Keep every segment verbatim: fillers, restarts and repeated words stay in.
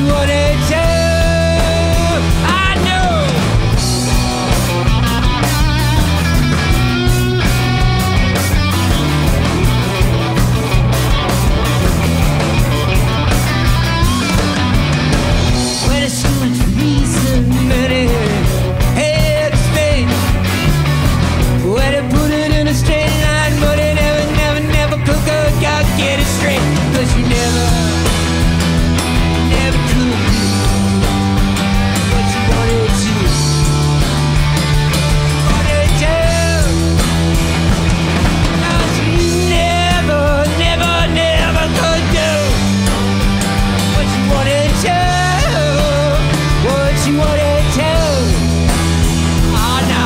wanted to. I know. When it's too much reason, many heads spin. When they put it in a straight line, but they never, never, never could go, God, get it straight. Cause you never, never could do what you wanted to. Wanted to. Cause you never, never, never could do what you wanted to. What you wanted to. Oh no.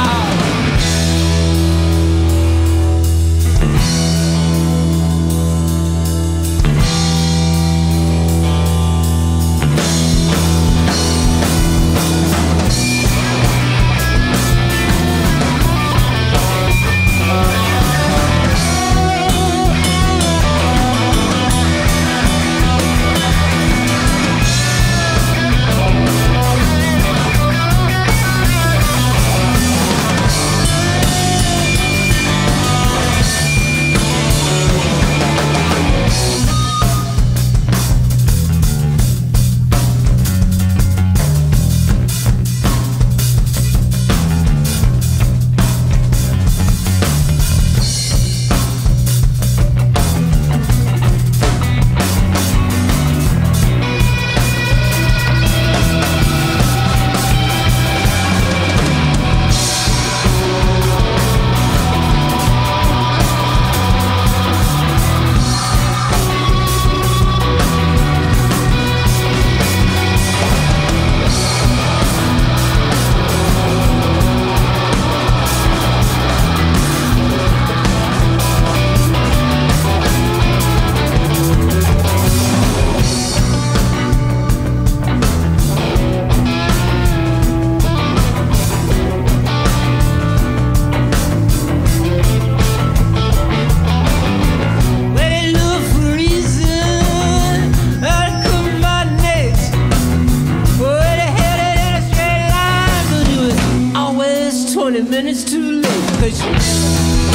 Minutes too late, cause you